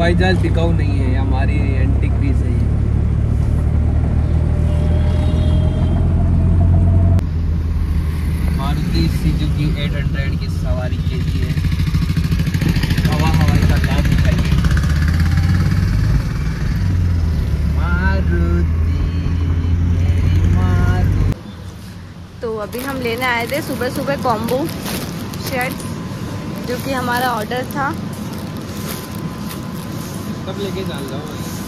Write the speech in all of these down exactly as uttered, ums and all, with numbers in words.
हवाई जहाज टिकाऊ नहीं है, हमारी एंटीक पीस है ये। मारुति सुजुकी आठ सौ की सवारी के लिए हवा हवाई का लाभ उठाइए। मारुति मेरी मारुति। तो अभी हम लेने आए थे सुबह सुबह कॉम्बो शर्ट, जो कि हमारा ऑर्डर था। कब लेके जान लो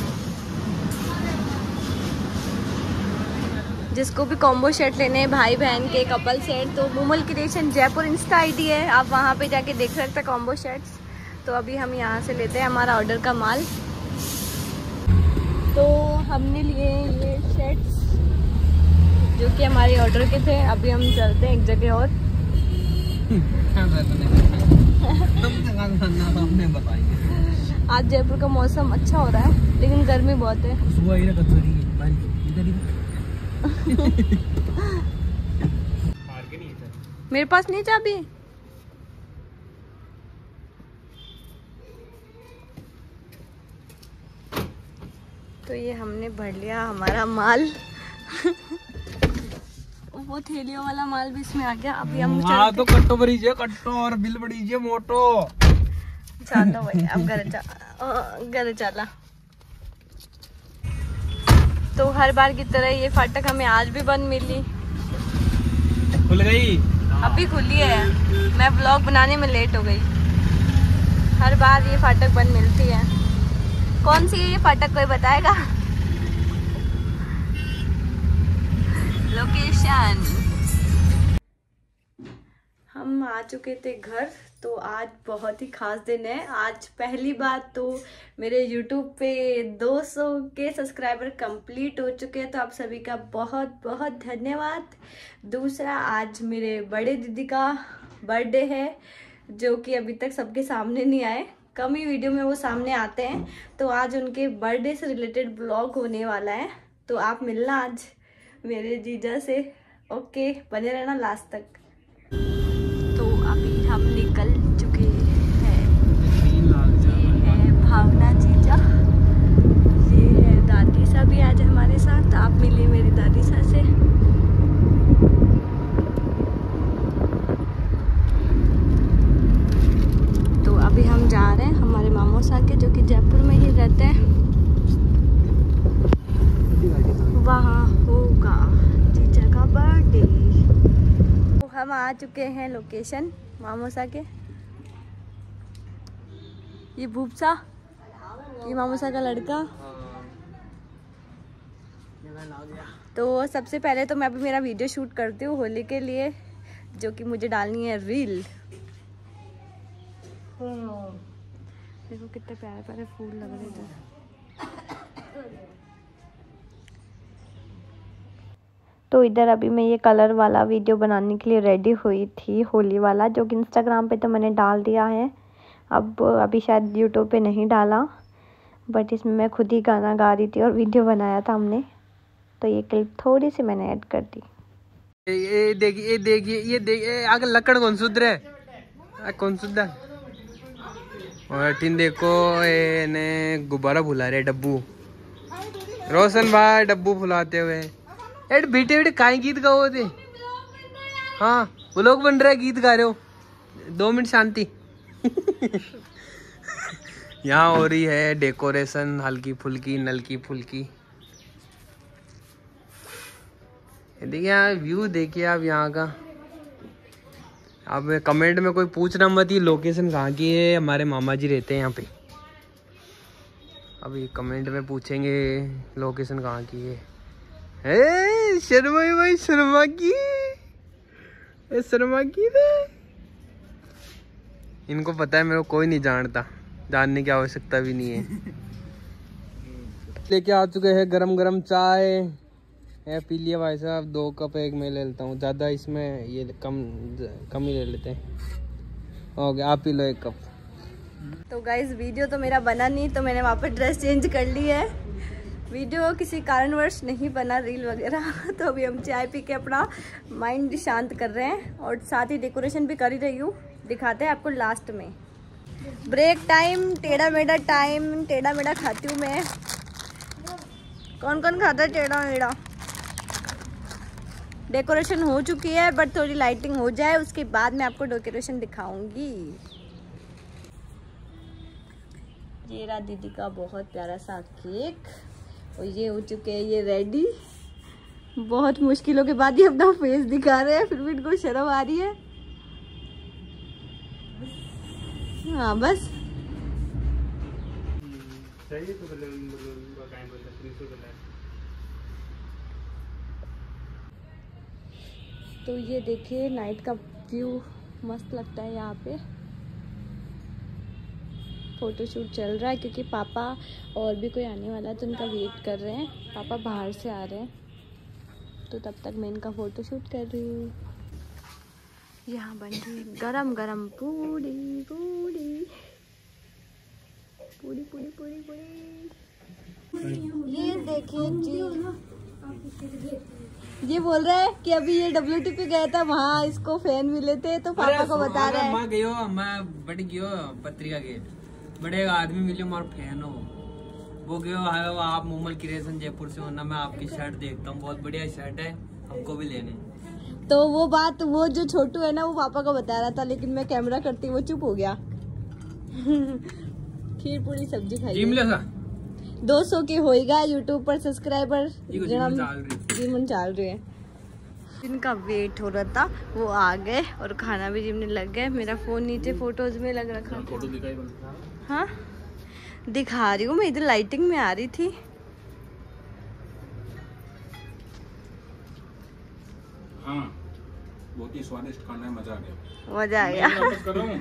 जिसको भी कॉम्बो शर्ट लेने हैं, भाई बहन के कपल सेट, तो Moomal creation Jaipur insta ID है, आप वहाँ पे जाके देख सकते हैं कॉम्बो शर्ट्स। तो अभी हम यहाँ से लेते हैं हमारा ऑर्डर का माल। तो हमने लिए ये शर्ट्स जो कि हमारे ऑर्डर के थे। अभी हम चलते हैं एक जगह और। आज जयपुर का मौसम अच्छा हो रहा है, लेकिन गर्मी बहुत है। मेरे पास नहीं चाबी। तो ये हमने भर लिया हमारा माल। वो थैलियों वाला माल भी इसमें आ गया। अभी हम हाँ, तो कट्टो भरीजिए, कट्टो और बिल बढ़ीजिए मोटो। चलो भाई अब घर चा घर चला। तो हर बार की तरह ये फाटक हमें आज भी बंद मिली। खुल गई? अभी खुली है, मैं ब्लॉग बनाने में लेट हो गई। हर बार ये फाटक बंद मिलती है। कौन सी है ये फाटक, कोई बताएगा? लोकेशन। हम आ चुके थे घर। तो आज बहुत ही खास दिन है। आज पहली बात तो मेरे YouTube पे दो सौ के सब्सक्राइबर कंप्लीट हो चुके हैं, तो आप सभी का बहुत बहुत धन्यवाद। दूसरा, आज मेरे बड़े दीदी का बर्थडे है, जो कि अभी तक सबके सामने नहीं आए, कम ही वीडियो में वो सामने आते हैं। तो आज उनके बर्थडे से रिलेटेड ब्लॉग होने वाला है, तो आप मिलना आज मेरे जीजा से। ओके, बने रहना लास्ट तक। तो अभी हम निकल चुके हैं। ये है भावना जीजा, ये है दादी सा भी आज हमारे साथ। आप मिलिए मेरी दादी सा से। तो अभी हम जा रहे हैं हमारे मामू सा के, जो कि जयपुर में ही रहते हैं। वहाँ होगा जीजा का बर्थडे। तो हम आ चुके हैं लोकेशन मामूसा के। ये भूपसा, ये मामूसा का लड़का। तो सबसे पहले तो मैं अभी मेरा वीडियो शूट करती हूँ होली के लिए, जो कि मुझे डालनी है रील। देखो कितने प्यारे प्यारे फूल लग रहे हैं। तो इधर अभी मैं ये कलर वाला वीडियो बनाने के लिए रेडी हुई थी, होली वाला, जो कि इंस्टाग्राम पे तो मैंने डाल दिया है। अब अभी शायद यूट्यूब पे नहीं डाला, बट इसमें मैं खुद ही गाना गा रही थी और वीडियो बनाया था हमने। तो ये क्लिप थोड़ी सी मैंने ऐड कर दी। ये देखिए, ये देखिए, ये देखिए आगे लकड़ कौन सुधर है, कौन सुधर। और टीन देखो, ये ने गुब्बारा फुला रहे डब्बू। रोशन भाई डब्बू फुलाते हुए। एड बेटे बेटे काहे गीत गाओ थे? हाँ, व्लॉग बन रहा है, गीत गा रहे हो। दो मिनट शांति। यहाँ हो रही है डेकोरेशन, हल्की फुल्की नलकी फुल्की। देखिए यहाँ व्यू देखिए आप यहाँ का। अब कमेंट में कोई पूछना मत ये लोकेशन कहाँ की है, हमारे मामा जी रहते हैं यहाँ पे। अभी कमेंट में पूछेंगे लोकेशन कहाँ की है। ए, शर्मा भाई, शर्मा की, ए, शर्मा की रे। इनको पता है मेरे को कोई नहीं जानता, जानने की आवश्यकता भी नहीं है। लेके आ चुके हैं गरम गरम चाय। है पी लिया भाई साहब, दो कप एक मैं ले लेता हूँ, ज़्यादा इसमें ये कम कम ही ले लेते हैं। हो गया, आप पी लो एक कप। तो गाइज वीडियो तो मेरा बना नहीं, तो मैंने वहाँ पर ड्रेस चेंज कर ली है। वीडियो किसी कारणवश नहीं बना, रील वगैरह। तो अभी हम चाय पी के अपना माइंड शांत कर रहे हैं, और साथ ही डेकोरेशन भी कर ही रही हूँ, दिखाते हैं आपको लास्ट में। ब्रेक टाइम, टेढ़ा मेढ़ा टाइम, टेढ़ा मेढ़ा खाती हूँ मैं। कौन कौन खाता है टेढ़ा मेढ़ा? डेकोरेशन हो चुकी है, बट थोड़ी लाइटिंग हो जाए उसके बाद मैं आपको डेकोरेशन दिखाऊंगी। ये रहा दीदी का बहुत प्यारा सा केक और ये हो चुके हैं ये रेडी। बहुत मुश्किलों के बाद ये अपना फेस दिखा रहे हैं, फिर भी इनको शर्म आ रही है। हाँ बस तो ये देखिए नाइट का व्यू मस्त लगता है यहाँ पे। फोटोशूट चल रहा है क्योंकि पापा और भी कोई आने वाला है तो उनका वेट कर रहे हैं। पापा बाहर से आ रहे हैं तो तब तक मैं इनका फोटोशूट कर रही हूँ। यहाँ बन रही गरम गरम पूड़ी पूड़ी पूड़ी पूड़ी पूड़ी पूड़ी। ये देखिए जी, ये बोल रहा है कि अभी ये डब्ल्यू टी पी गया था, वहाँ इसको फैन मिले थे तो पापा को बता रहा है। मैं गयो मैं बढ़ गयो पत्रिका गेट, बड़े आदमी मिले मार फैन हो वो गयो है। आप मोमल क्रिएशन जयपुर से हो ना, मैं आपकी शर्ट देखता हूँ, बहुत बढ़िया शर्ट है, हमको भी लेने। तो वो बात वो जो छोटू है ना वो पापा को बता रहा था, लेकिन मैं कैमरा करती वो चुप हो गया। खीर पूरी सब्जी खाई। दो सौ के होएगा यूट्यूब पर सब्सक्राइबर जीवन चाल रहे हैं। जिनका वेट हो रहा था वो आ गए और खाना भी जिमने लग गए। मेरा फोन नीचे फोटोज में लग रखा था। हाँ दिखा रही हूँ मैं, इधर लाइटिंग में आ रही थी। हाँ बहुत ही स्वादिष्ट खाना है, मजा आ गया मजा आ गया।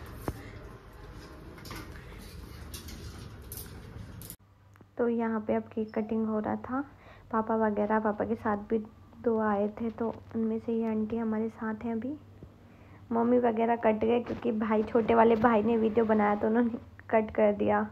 तो यहाँ पे अब केक कटिंग हो रहा था। पापा वगैरह पापा के साथ भी दो आए थे तो उनमें से ये आंटी हमारे साथ हैं अभी। मम्मी वगैरह कट गए क्योंकि भाई छोटे वाले भाई ने वीडियो बनाया तो उन्होंने कट कर दिया।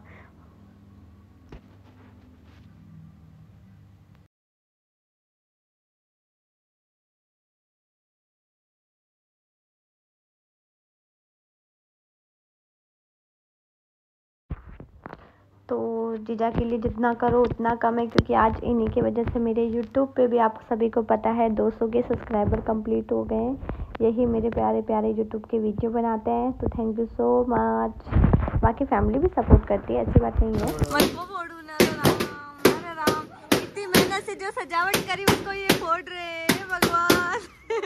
तो जीजा के लिए जितना करो उतना कम है क्योंकि आज इन्हीं की वजह से मेरे यूट्यूब पे भी आप सभी को पता है दो सौ के सब्सक्राइबर कंप्लीट हो गए हैं। यही मेरे प्यारे प्यारे यूट्यूब के वीडियो बनाते हैं तो थैंक यू सो मच। बाकी फैमिली भी सपोर्ट करती है, ऐसी बात नहीं है। इतनी मेहनत से जो सजावट करी उसको ये फोड़ रहे हैं भगवान।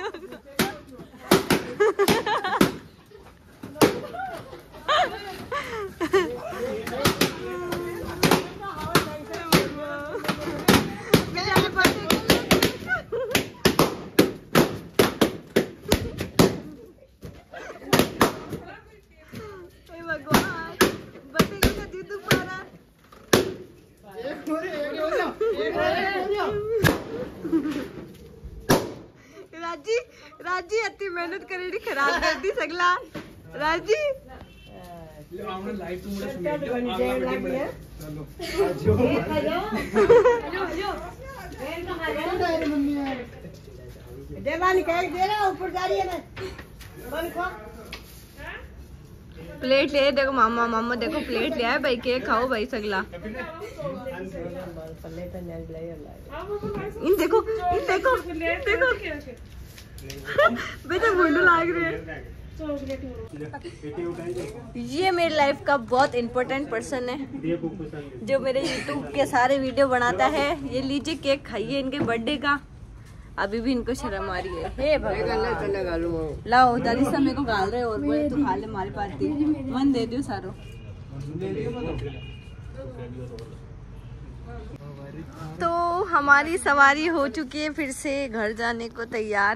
राजी राजी इतनी मेहनत करेगी खराब कर दी सगला। राजी प्लेट ले देखो मामा मामा देखो प्लेट ले आए भाई, केक खाओ भाई सगला। इन देखो इन देखो देखो बेटा बोलने लाग रहे हैं। ये मेरी लाइफ का बहुत इम्पोर्टेंट पर्सन है जो मेरे यूट्यूब के सारे वीडियो बनाता है। ये लीजिए केक खाइए इनके बर्थडे का। अभी भी इनको शर्म आ रही है। हे भगवान लाओ दादी सब मेरे को गाल रहे और बोले तू खा ले हमारे पास दे मन दे दियो सारो। तो हमारी सवारी हो चुकी है फिर से घर जाने को तैयार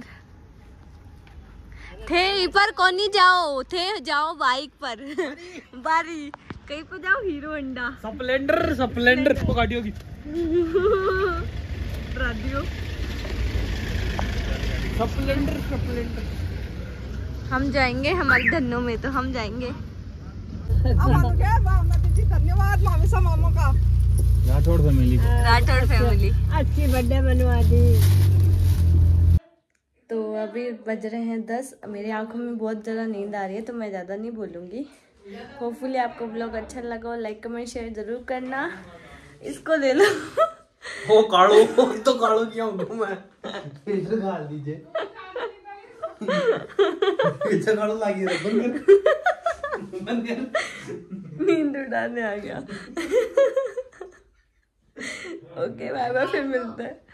थे। पर कौन नहीं जाओ थे जाओ बाइक पर बारी कहीं पर जाओ हीरो होंडा स्प्लेंडर स्प्लेंडर पकाटियो की राडियो स्प्लेंडर स्प्लेंडर। हम जाएंगे हमारे धन्नों में तो हम जाएंगे। धन्यवाद मामी सा मामा का राठौड़ फैमिली राठौड़ फैमिली अच्छी बर्थडे बनवा दी। तो अभी बज रहे हैं दस। मेरी आंखों में बहुत ज़्यादा नींद आ रही है तो मैं ज़्यादा नहीं बोलूँगी। होपफुली आपको ब्लॉग अच्छा लगा हो, लाइक कमेंट शेयर जरूर करना। इसको ले लो। वो काढ़ो तो काढ़ो क्या हूँ मैं, फिल्टर डाल दीजिए। फिल्टर काढ़ो लागी रे, बंद कर बंद कर। नींद उड़ाने आ गया। ओके बाय बाय, फिर मिलते हैं।